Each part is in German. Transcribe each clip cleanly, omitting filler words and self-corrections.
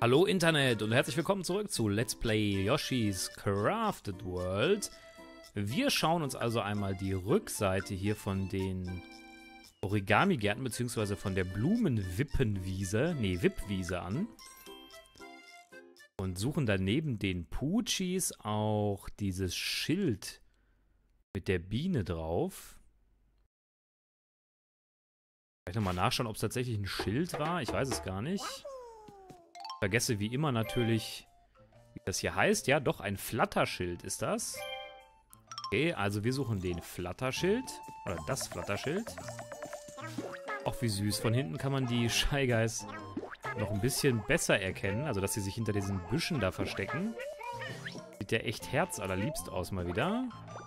Hallo Internet und herzlich willkommen zurück zu Let's Play Yoshi's Crafted World. Wir schauen uns also einmal die Rückseite hier von den Origami-Gärten bzw. von der Blumenwippenwiese, Wippwiese an. Und suchen dann neben den Puchis auch dieses Schild mit der Biene drauf. Vielleicht nochmal nachschauen, ob es tatsächlich ein Schild war. Ich weiß es gar nicht. Vergesse wie immer natürlich, wie das hier heißt. Ja, doch, ein Flatterschild ist das. Okay, also wir suchen den Flatterschild. Oder das Flatterschild. Auch wie süß. Von hinten kann man die Shy Guys noch ein bisschen besser erkennen. Also, dass sie sich hinter diesen Büschen da verstecken. Sieht ja echt herzallerliebst aus mal wieder.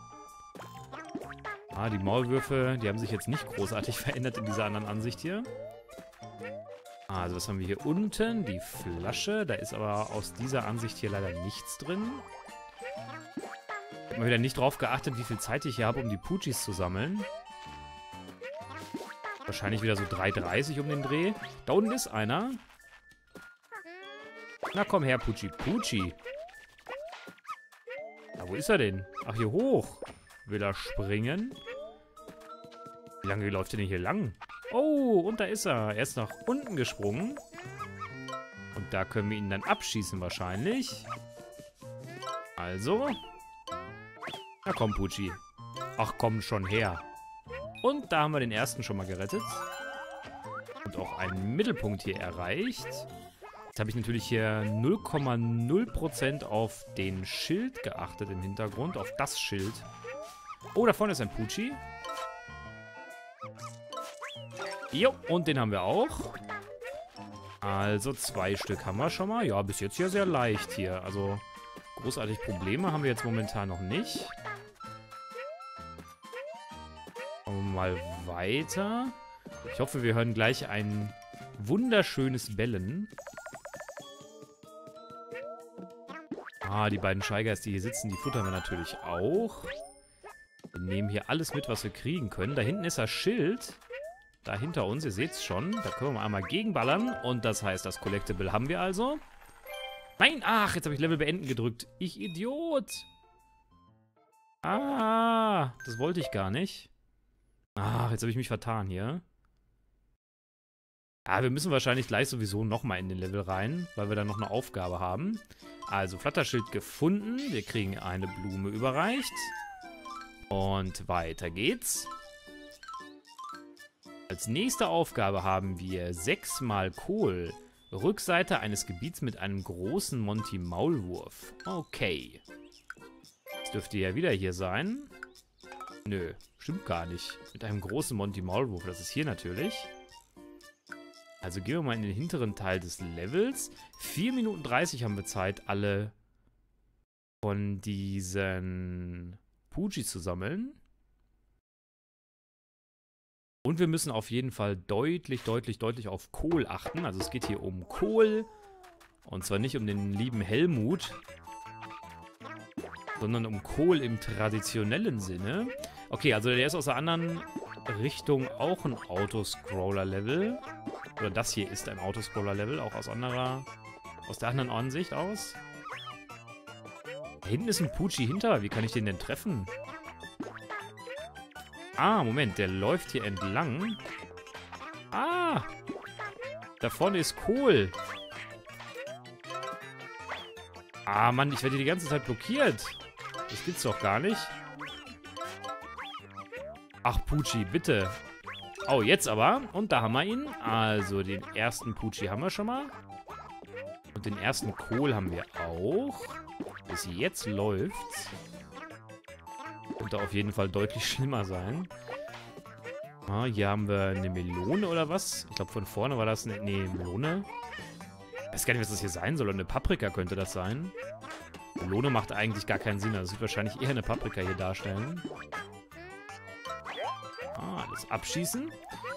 Ah, die Maulwürfe, die haben sich jetzt nicht großartig verändert in dieser anderen Ansicht hier. Also, was haben wir hier unten? Die Flasche. Da ist aber aus dieser Ansicht hier leider nichts drin. Ich habe mal wieder nicht drauf geachtet, wie viel Zeit ich hier habe, um die Puchis zu sammeln. Wahrscheinlich wieder so 3,30 um den Dreh. Da unten ist einer. Na komm her, Puchi. Puchi. Na, wo ist er denn? Ach, hier hoch. Will er springen? Wie lange läuft er denn hier lang? Oh, und da ist er. Er ist nach unten gesprungen. Und da können wir ihn dann abschießen wahrscheinlich. Also. Na komm, Puchi. Ach, komm schon her. Und da haben wir den ersten schon mal gerettet. Und auch einen Mittelpunkt hier erreicht. Jetzt habe ich natürlich hier 0,0% auf den Schild geachtet im Hintergrund. Auf das Schild. Oh, da vorne ist ein Puchi. Jo, und den haben wir auch. Also 2 Stück haben wir schon mal. Ja, bis jetzt ja sehr leicht hier. Also großartig Probleme haben wir jetzt momentan noch nicht. Machen wir mal weiter. Ich hoffe, wir hören gleich ein wunderschönes Bellen. Ah, die beiden Shy Guys, die hier sitzen, die futtern wir natürlich auch. Wir nehmen hier alles mit, was wir kriegen können. Da hinten ist das Schild. Da hinter uns, ihr seht es schon. Da können wir mal einmal gegenballern. Und das heißt, das Collectible haben wir also. Nein, ach, jetzt habe ich Level beenden gedrückt. Ich Idiot. Ah, das wollte ich gar nicht. Ach, jetzt habe ich mich vertan hier. Ja, wir müssen wahrscheinlich gleich sowieso nochmal in den Level rein, weil wir dann noch eine Aufgabe haben. Also, Flatterschild gefunden. Wir kriegen eine Blume überreicht. Und weiter geht's. Als nächste Aufgabe haben wir 6 mal Kohl. Rückseite eines Gebiets mit einem großen Monty Maulwurf. Okay. Das dürfte ja wieder hier sein. Nö, stimmt gar nicht. Mit einem großen Monty Maulwurf. Das ist hier natürlich. Also gehen wir mal in den hinteren Teil des Levels. 4 Minuten 30 haben wir Zeit, alle von diesen Puchis zu sammeln. Und wir müssen auf jeden Fall deutlich auf Kohl achten. Also es geht hier um Kohl. Und zwar nicht um den lieben Helmut, sondern um Kohl im traditionellen Sinne. Okay, also der ist aus der anderen Richtung auch ein Autoscroller-Level. Oder das hier ist ein Autoscroller-Level, auch aus der anderen Ansicht aus. Da hinten ist ein Puchi hinter. Wie kann ich den denn treffen? Ah, Moment, der läuft hier entlang. Ah! Da vorne ist Kohl. Ah, Mann, ich werde hier die ganze Zeit blockiert. Das gibt's doch gar nicht. Ach, Puchi, bitte. Oh, jetzt aber. Und da haben wir ihn. Also, den ersten Puchi haben wir schon mal. Und den ersten Kohl haben wir auch. Bis jetzt läuft's. Könnte auf jeden Fall deutlich schlimmer sein. Ah, hier haben wir eine Melone oder was? Ich glaube, von vorne war das eine Melone. Ich weiß gar nicht, was das hier sein soll. Eine Paprika könnte das sein. Melone macht eigentlich gar keinen Sinn. Also, es wird wahrscheinlich eher eine Paprika hier darstellen. Ah, alles abschießen.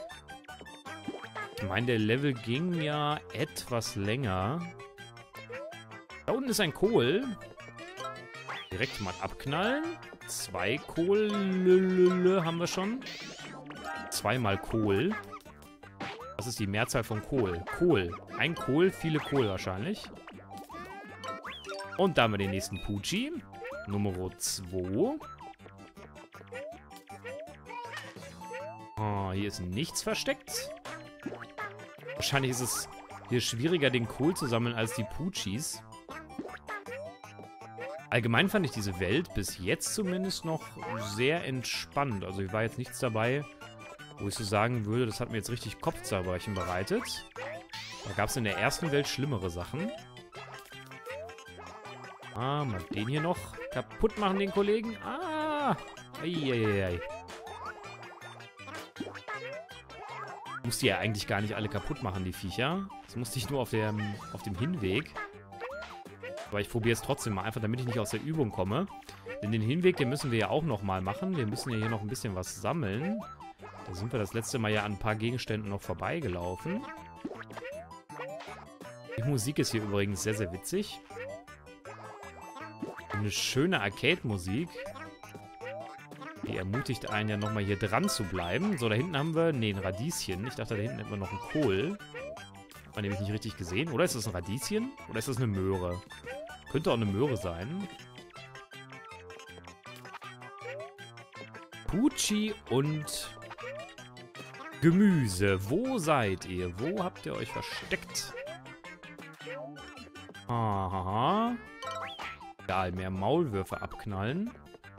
Ich meine, der Level ging ja etwas länger. Da unten ist ein Kohl. Direkt mal abknallen. 2 Kohl haben wir schon. 2 mal Kohl. Was ist die Mehrzahl von Kohl? Kohl. Ein Kohl, viele Kohl wahrscheinlich. Und da haben wir den nächsten Pucci. Nummer 2. Oh, hier ist nichts versteckt. Wahrscheinlich ist es hier schwieriger, den Kohl zu sammeln, als die Puccis. Allgemein fand ich diese Welt bis jetzt zumindest noch sehr entspannt. Also hier war jetzt nichts dabei, wo ich so sagen würde, das hat mir jetzt richtig Kopfzerbrechen bereitet. Da gab es in der ersten Welt schlimmere Sachen. Ah, mal den hier noch kaputt machen, den Kollegen. Ah! Eieiei. Musste ja eigentlich gar nicht alle kaputt machen, die Viecher. Das musste ich nur auf dem Hinweg. Aber ich probiere es trotzdem mal, einfach damit ich nicht aus der Übung komme. Denn den Hinweg, den müssen wir ja auch nochmal machen. Wir müssen ja hier noch ein bisschen was sammeln. Da sind wir das letzte Mal ja an ein paar Gegenständen noch vorbeigelaufen. Die Musik ist hier übrigens sehr, sehr witzig. Eine schöne Arcade-Musik. Die ermutigt einen ja nochmal hier dran zu bleiben. So, da hinten haben wir... Ne, ein Radieschen. Ich dachte, da hinten hätten wir noch einen Kohl. War nämlich nicht richtig gesehen. Oder ist das ein Radieschen? Oder ist das eine Möhre? Könnte auch eine Möhre sein. Pucci und Gemüse. Wo seid ihr? Wo habt ihr euch versteckt? Aha. Egal, mehr Maulwürfe abknallen.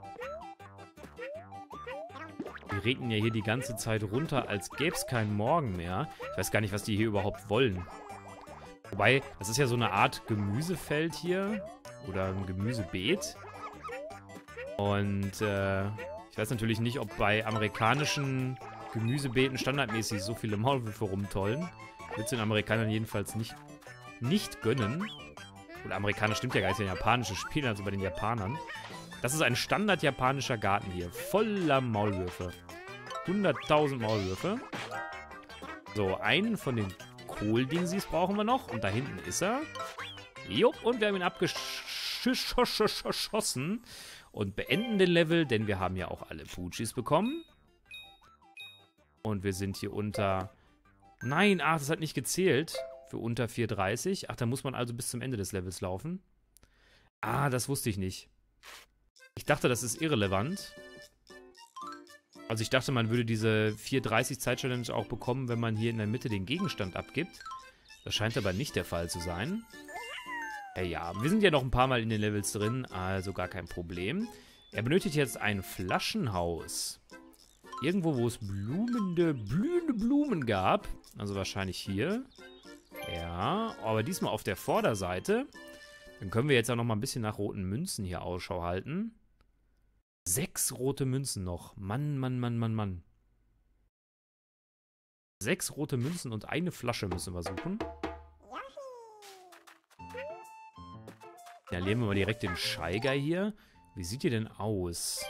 Die regnen ja hier die ganze Zeit runter, als gäbe es keinen Morgen mehr. Ich weiß gar nicht, was die hier überhaupt wollen. Wobei, das ist ja so eine Art Gemüsefeld hier. Oder ein Gemüsebeet. Und ich weiß natürlich nicht, ob bei amerikanischen Gemüsebeeten standardmäßig so viele Maulwürfe rumtollen. Würde es den Amerikanern jedenfalls nicht gönnen. Oder Amerikaner stimmt ja gar nicht, ja japanische Spiele, also bei den Japanern. Das ist ein Standard-japanischer Garten hier. Voller Maulwürfe. 100.000 Maulwürfe. So, einen von den Kohldingsies brauchen wir noch. Und da hinten ist er. Jo, und wir haben ihn abgeschossen. Und beenden den Level, denn wir haben ja auch alle Puccis bekommen. Und wir sind hier unter... Nein, ach, das hat nicht gezählt. Für unter 4,30. Ach, da muss man also bis zum Ende des Levels laufen. Ah, das wusste ich nicht. Ich dachte, das ist irrelevant. Also ich dachte, man würde diese 4,30 Zeit-Challenge auch bekommen, wenn man hier in der Mitte den Gegenstand abgibt. Das scheint aber nicht der Fall zu sein. Ja, wir sind ja noch ein paar Mal in den Levels drin, also gar kein Problem. Er benötigt jetzt ein Flaschenhaus. Irgendwo, wo es blühende Blumen gab. Also wahrscheinlich hier. Ja, aber diesmal auf der Vorderseite. Dann können wir jetzt auch noch mal ein bisschen nach roten Münzen hier Ausschau halten. 6 rote Münzen noch. Mann, Mann, Mann, Mann, Mann. 6 rote Münzen und eine Flasche müssen wir suchen. Ja, nehmen wir mal direkt den Scheiger hier. Wie sieht ihr denn aus?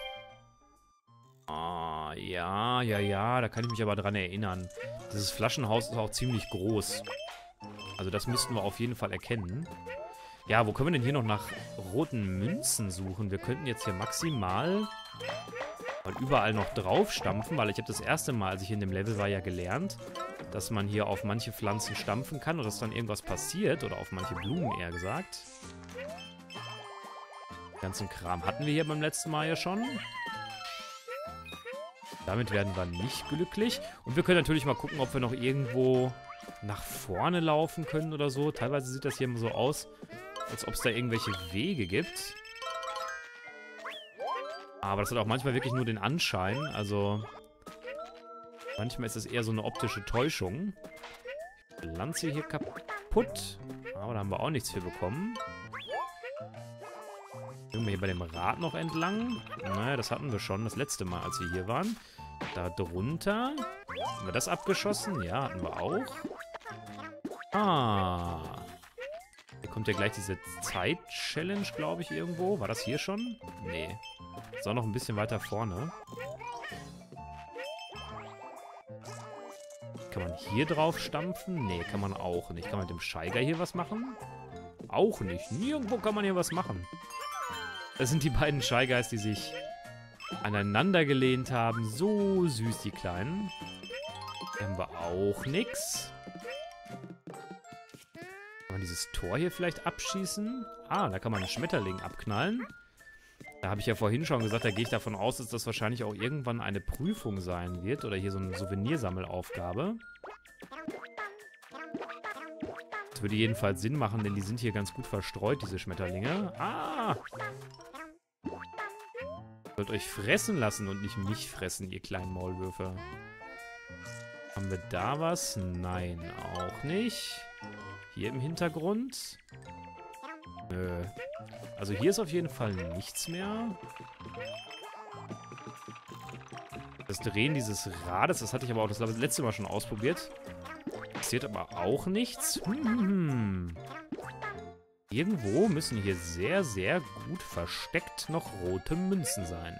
Ah, ja, da kann ich mich aber dran erinnern. Dieses Flaschenhaus ist auch ziemlich groß. Also das müssten wir auf jeden Fall erkennen. Ja, wo können wir denn hier noch nach roten Münzen suchen? Wir könnten jetzt hier maximal mal überall noch drauf stampfen, weil ich habe das erste Mal, als ich in dem Level war, ja gelernt, dass man hier auf manche Pflanzen stampfen kann und dass dann irgendwas passiert. Oder auf manche Blumen eher gesagt. Den ganzen Kram hatten wir hier beim letzten Mal ja schon. Damit werden wir nicht glücklich. Und wir können natürlich mal gucken, ob wir noch irgendwo nach vorne laufen können oder so. Teilweise sieht das hier immer so aus, als ob es da irgendwelche Wege gibt. Aber das hat auch manchmal wirklich nur den Anschein. Also manchmal ist es eher so eine optische Täuschung. Ich pflanze hier kaputt. Aber da haben wir auch nichts für bekommen. Gehen wir hier bei dem Rad noch entlang. Naja, das hatten wir schon das letzte Mal, als wir hier waren. Da drunter. Haben wir das abgeschossen? Ja, hatten wir auch. Ah. Hier kommt ja gleich diese Zeit-Challenge, glaube ich, irgendwo. War das hier schon? Nee. Ist auch noch ein bisschen weiter vorne. Kann man hier drauf stampfen? Nee, kann man auch nicht. Kann man mit dem Scheiger hier was machen? Auch nicht. Nirgendwo kann man hier was machen. Das sind die beiden Shy Guys, die sich aneinander gelehnt haben. So süß, die Kleinen. Hier haben wir auch nichts. Kann man dieses Tor hier vielleicht abschießen? Ah, da kann man einen Schmetterling abknallen. Da habe ich ja vorhin schon gesagt, da gehe ich davon aus, dass das wahrscheinlich auch irgendwann eine Prüfung sein wird. Oder hier so eine Souvenirsammelaufgabe. Das würde jedenfalls Sinn machen, denn die sind hier ganz gut verstreut, diese Schmetterlinge. Ah! Ihr sollt euch fressen lassen und nicht mich fressen, ihr kleinen Maulwürfe. Haben wir da was? Nein, auch nicht. Hier im Hintergrund? Nö. Also hier ist auf jeden Fall nichts mehr. Das Drehen dieses Rades, das hatte ich aber auch das letzte Mal schon ausprobiert. Passiert aber auch nichts. Irgendwo müssen hier sehr, sehr gut versteckt noch rote Münzen sein.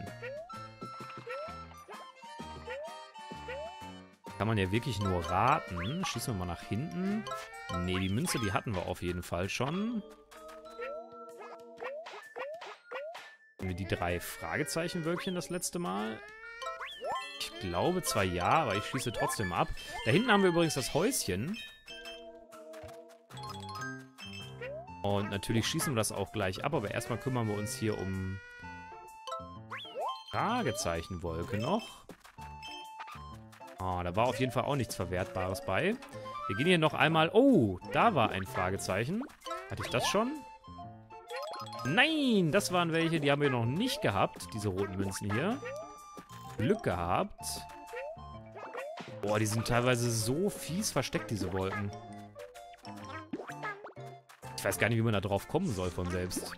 Kann man ja wirklich nur raten. Schießen wir mal nach hinten. Ne, die Münze, die hatten wir auf jeden Fall schon. Die 3 Fragezeichenwölkchen das letzte Mal. Ich glaube zwar ja, aber ich schließe trotzdem ab. Da hinten haben wir übrigens das Häuschen. Und natürlich schießen wir das auch gleich ab, aber erstmal kümmern wir uns hier um Fragezeichenwolke noch. Oh, da war auf jeden Fall auch nichts Verwertbares bei. Wir gehen hier noch einmal... Oh, da war ein Fragezeichen. Hatte ich das schon? Nein, das waren welche, die haben wir noch nicht gehabt, diese roten Münzen hier. Glück gehabt. Boah, die sind teilweise so fies versteckt, diese Wolken. Ich weiß gar nicht, wie man da drauf kommen soll von selbst.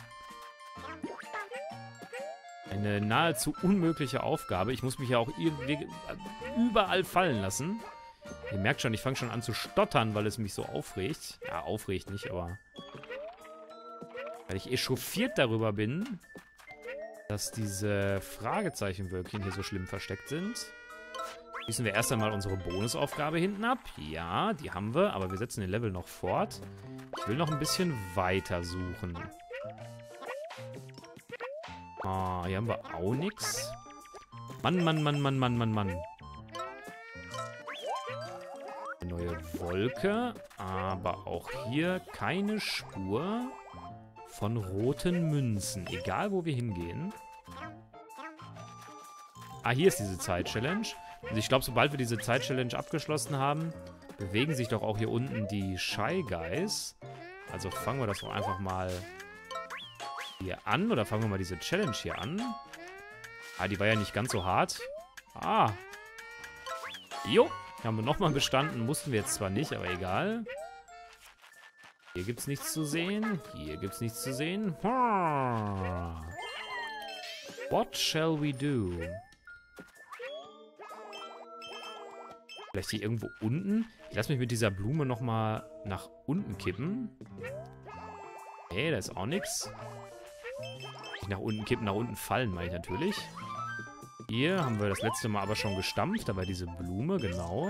Eine nahezu unmögliche Aufgabe. Ich muss mich ja auch irgendwie überall fallen lassen. Ihr merkt schon, ich fange schon an zu stottern, weil es mich so aufregt. Ja, aufregt nicht, aber... Weil ich echauffiert darüber bin, dass diese Fragezeichenwölkchen hier so schlimm versteckt sind. Schließen wir erst einmal unsere Bonusaufgabe hinten ab. Ja, die haben wir, aber wir setzen den Level noch fort. Ich will noch ein bisschen weiter suchen. Ah, hier haben wir auch nichts. Mann, Mann, Mann, Mann, Mann, Mann, Mann. Eine neue Wolke, aber auch hier keine Spur von roten Münzen. Egal, wo wir hingehen. Ah, hier ist diese Zeit-Challenge. Also ich glaube, sobald wir diese Zeit-Challenge abgeschlossen haben, bewegen sich doch auch hier unten die Shy Guys. Also fangen wir das doch einfach mal hier an. Oder fangen wir mal diese Challenge hier an. Ah, die war ja nicht ganz so hart. Ah. Jo, haben wir nochmal bestanden. Mussten wir jetzt zwar nicht, aber egal. Hier gibt es nichts zu sehen. Hier gibt es nichts zu sehen. What shall we do? Vielleicht hier irgendwo unten? Ich lasse mich mit dieser Blume nochmal nach unten kippen. Okay, da ist auch nichts. Nicht nach unten kippen, nach unten fallen, meine ich natürlich. Hier haben wir das letzte Mal aber schon gestampft. Da war diese Blume, genau.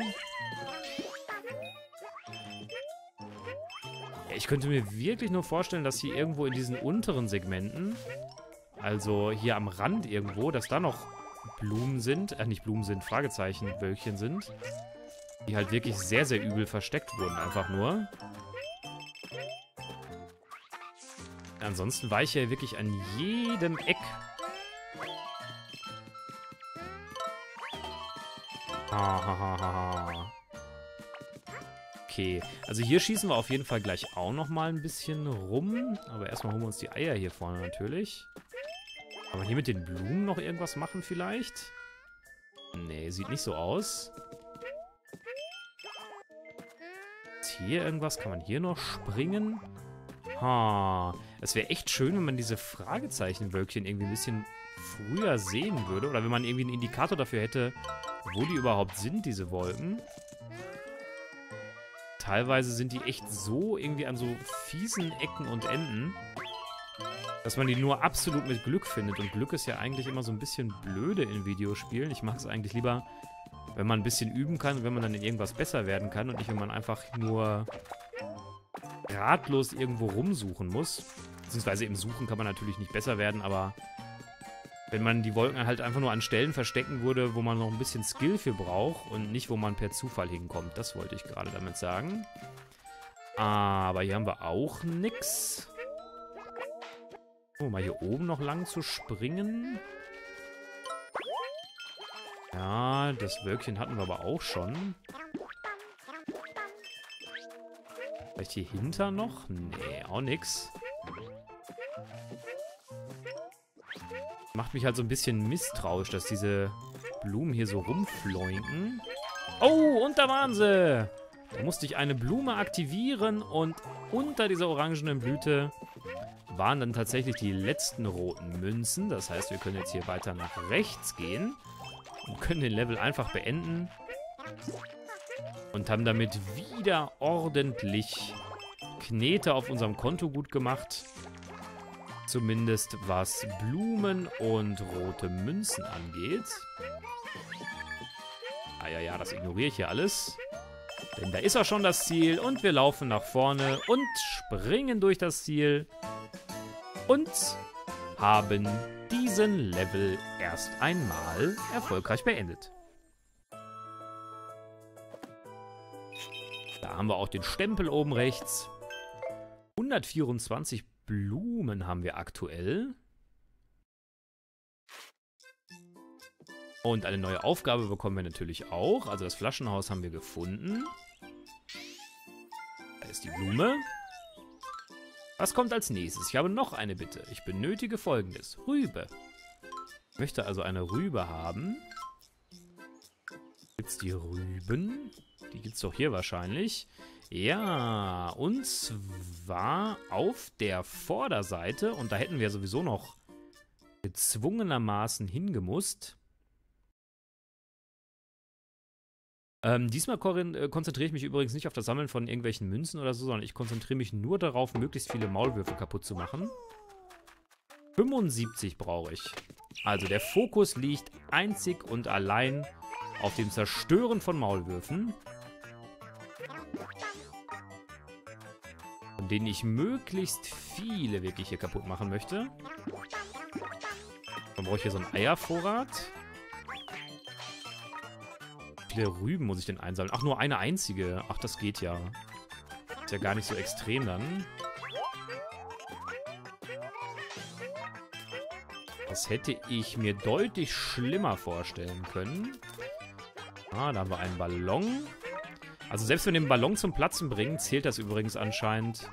Ich könnte mir wirklich nur vorstellen, dass hier irgendwo in diesen unteren Segmenten, also hier am Rand irgendwo, dass da noch Blumen sind, nicht Blumen sind, Fragezeichen, Wölkchen sind, die halt wirklich sehr, sehr übel versteckt wurden, einfach nur. Ansonsten war ich ja wirklich an jedem Eck. Okay, also hier schießen wir auf jeden Fall gleich auch nochmal ein bisschen rum. Aber erstmal holen wir uns die Eier hier vorne natürlich. Kann man hier mit den Blumen noch irgendwas machen vielleicht? Nee, sieht nicht so aus. Ist hier irgendwas? Kann man hier noch springen? Es wäre echt schön, wenn man diese Fragezeichenwölkchen irgendwie ein bisschen früher sehen würde. Oder wenn man irgendwie einen Indikator dafür hätte, wo die überhaupt sind, diese Wolken. Teilweise sind die echt so irgendwie an so fiesen Ecken und Enden, dass man die nur absolut mit Glück findet. Und Glück ist ja eigentlich immer so ein bisschen blöde in Videospielen. Ich mag es eigentlich lieber, wenn man ein bisschen üben kann, wenn man dann in irgendwas besser werden kann und nicht, wenn man einfach nur ratlos irgendwo rumsuchen muss. Beziehungsweise im Suchen kann man natürlich nicht besser werden, aber wenn man die Wolken halt einfach nur an Stellen verstecken würde, wo man noch ein bisschen Skill für braucht und nicht, wo man per Zufall hinkommt. Das wollte ich gerade damit sagen. Aber hier haben wir auch nix. Oh, mal hier oben noch lang zu springen. Ja, das Wölkchen hatten wir aber auch schon. Vielleicht hier hinter noch? Nee, auch nix. Macht mich halt so ein bisschen misstrauisch, dass diese Blumen hier so rumfloinken. Oh, und da waren sie! Da musste ich eine Blume aktivieren und unter dieser orangenen Blüte waren dann tatsächlich die letzten roten Münzen. Das heißt, wir können jetzt hier weiter nach rechts gehen und können den Level einfach beenden. Und haben damit wieder ordentlich Knete auf unserem Konto gut gemacht. Zumindest was Blumen und rote Münzen angeht. Ah ja, das ignoriere ich hier alles. Denn da ist auch schon das Ziel und wir laufen nach vorne und springen durch das Ziel. Und haben diesen Level erst einmal erfolgreich beendet. Da haben wir auch den Stempel oben rechts. 124 Blumen haben wir aktuell. Und eine neue Aufgabe bekommen wir natürlich auch. Also das Flaschenhaus haben wir gefunden. Da ist die Blume. Was kommt als nächstes? Ich habe noch eine Bitte. Ich benötige Folgendes. Rübe. Ich möchte also eine Rübe haben. Gibt's die Rüben? Die gibt's doch hier wahrscheinlich. Ja, und zwar auf der Vorderseite. Und da hätten wir sowieso noch gezwungenermaßen hingemusst. Diesmal konzentriere ich mich übrigens nicht auf das Sammeln von irgendwelchen Münzen oder so, sondern ich konzentriere mich nur darauf, möglichst viele Maulwürfe kaputt zu machen. 75 brauche ich. Also der Fokus liegt einzig und allein auf dem Zerstören von Maulwürfen. Von denen ich möglichst viele wirklich hier kaputt machen möchte. Dann brauche ich hier so einen Eiervorrat. Wie viele Rüben muss ich denn einsammeln? Ach, nur eine einzige. Ach, das geht ja. Ist ja gar nicht so extrem dann. Das hätte ich mir deutlich schlimmer vorstellen können. Ah, da haben wir einen Ballon. Also selbst wenn wir den Ballon zum Platzen bringen, zählt das übrigens anscheinend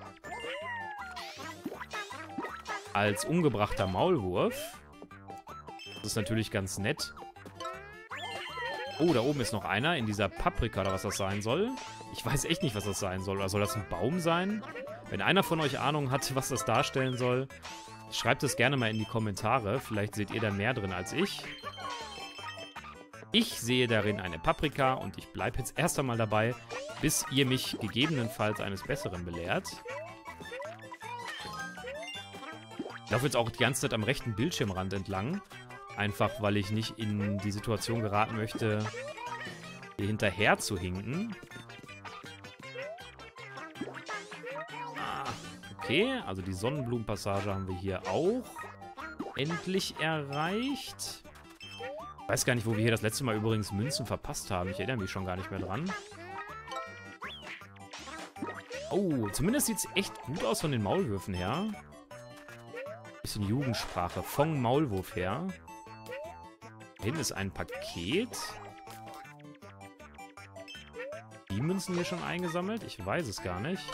als umgebrachter Maulwurf. Das ist natürlich ganz nett. Oh, da oben ist noch einer in dieser Paprika oder was das sein soll. Ich weiß echt nicht, was das sein soll. Oder soll das ein Baum sein? Wenn einer von euch Ahnung hat, was das darstellen soll, schreibt es gerne mal in die Kommentare. Vielleicht seht ihr da mehr drin als ich. Ich sehe darin eine Paprika und ich bleibe jetzt erst einmal dabei, bis ihr mich gegebenenfalls eines Besseren belehrt. Ich laufe jetzt auch die ganze Zeit am rechten Bildschirmrand entlang. Einfach, weil ich nicht in die Situation geraten möchte, hier hinterher zu hinken. Ah, okay, also die Sonnenblumenpassage haben wir hier auch endlich erreicht. Ich weiß gar nicht, wo wir hier das letzte Mal übrigens Münzen verpasst haben. Ich erinnere mich schon gar nicht mehr dran. Oh, zumindest sieht es echt gut aus von den Maulwürfen her. Bisschen Jugendsprache. Vom Maulwurf her. Da hinten ist ein Paket. Die Münzen hier schon eingesammelt? Ich weiß es gar nicht.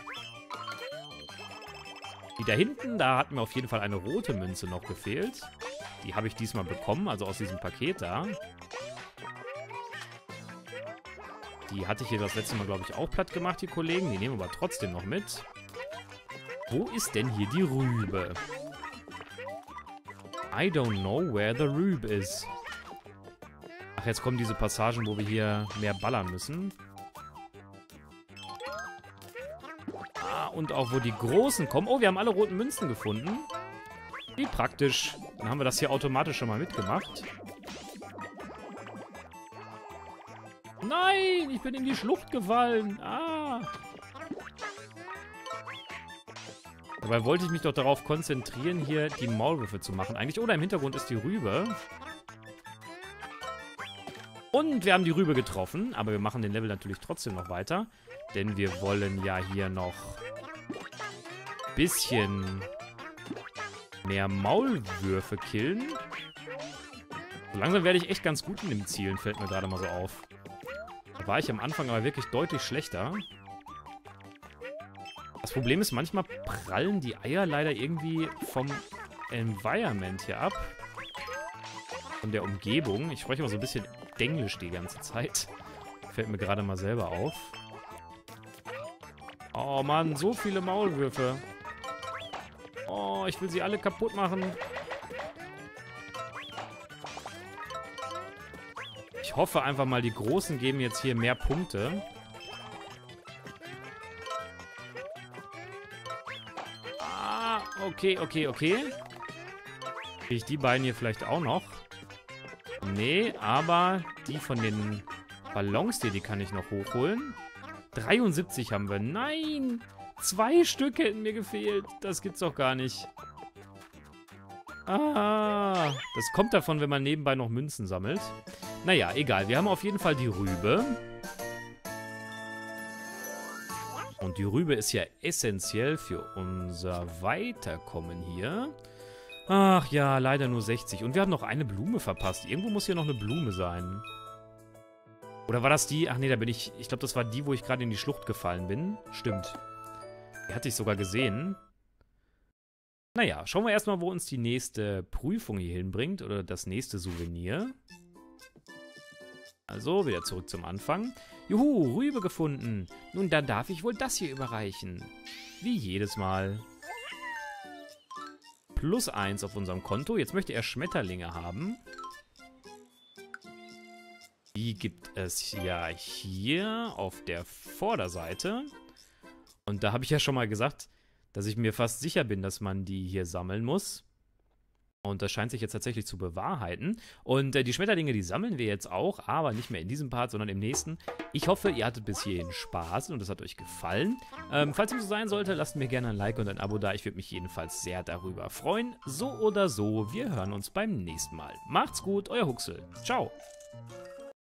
Die da hinten, da hat mir auf jeden Fall eine rote Münze noch gefehlt. Die habe ich diesmal bekommen, also aus diesem Paket da. Die hatte ich hier das letzte Mal, glaube ich, auch platt gemacht, die Kollegen. Die nehmen wir aber trotzdem noch mit. Wo ist denn hier die Rübe? I don't know where the Rübe is. Ach, jetzt kommen diese Passagen, wo wir hier mehr ballern müssen. Ah, und auch wo die Großen kommen. Oh, wir haben alle roten Münzen gefunden. Wie praktisch. Dann haben wir das hier automatisch schon mal mitgemacht. Nein, ich bin in die Schlucht gefallen. Ah. Dabei wollte ich mich doch darauf konzentrieren, hier die Maulwürfe zu machen eigentlich. Oder im Hintergrund ist die Rübe. Und wir haben die Rübe getroffen. Aber wir machen den Level natürlich trotzdem noch weiter. Denn wir wollen ja hier noch ein bisschen mehr Maulwürfe killen. So langsam werde ich echt ganz gut in den Zielen, fällt mir gerade mal so auf. Da war ich am Anfang aber wirklich deutlich schlechter. Das Problem ist, manchmal prallen die Eier leider irgendwie vom Environment hier ab. Von der Umgebung. Ich spreche immer so ein bisschen Denglisch die ganze Zeit. Fällt mir gerade mal selber auf. Oh Mann, so viele Maulwürfe. Oh, ich will sie alle kaputt machen. Ich hoffe einfach mal, die Großen geben jetzt hier mehr Punkte. Ah, okay. Kriege ich die beiden hier vielleicht auch noch? Nee, aber die von den Ballons hier, die kann ich noch hochholen. 73 haben wir. Nein! 2 Stück hätten mir gefehlt. Das gibt's doch gar nicht. Ah, das kommt davon, wenn man nebenbei noch Münzen sammelt. Naja, egal. Wir haben auf jeden Fall die Rübe. Und die Rübe ist ja essentiell für unser Weiterkommen hier. Ach ja, leider nur 60. Und wir haben noch eine Blume verpasst. Irgendwo muss hier noch eine Blume sein. Oder war das die? Ach nee, da bin ich... Ich glaube, das war die, wo ich gerade in die Schlucht gefallen bin. Stimmt. Die hatte ich sogar gesehen. Naja, schauen wir erstmal, wo uns die nächste Prüfung hier hinbringt. Oder das nächste Souvenir. Also, wieder zurück zum Anfang. Juhu, Rübe gefunden. Nun, dann darf ich wohl das hier überreichen. Wie jedes Mal. +1 auf unserem Konto. Jetzt möchte er Schmetterlinge haben. Die gibt es ja hier auf der Vorderseite. Und da habe ich ja schon mal gesagt, dass ich mir fast sicher bin, dass man die hier sammeln muss. Und das scheint sich jetzt tatsächlich zu bewahrheiten. Und die Schmetterlinge, die sammeln wir jetzt auch, aber nicht mehr in diesem Part, sondern im nächsten. Ich hoffe, ihr hattet bis hierhin Spaß und es hat euch gefallen. Falls dem so sein sollte, lasst mir gerne ein Like und ein Abo da. Ich würde mich jedenfalls sehr darüber freuen. So oder so, wir hören uns beim nächsten Mal. Macht's gut, euer Huxel. Ciao.